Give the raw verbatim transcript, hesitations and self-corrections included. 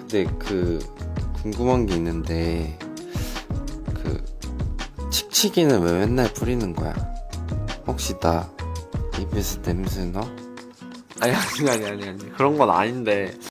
근데 그 궁금한 게 있는데 그 칙칙이는 왜 맨날 뿌리는 거야? 혹시 나 입에서 냄새 나? 아니 아니 아니 아니 아니 그런 건 아닌데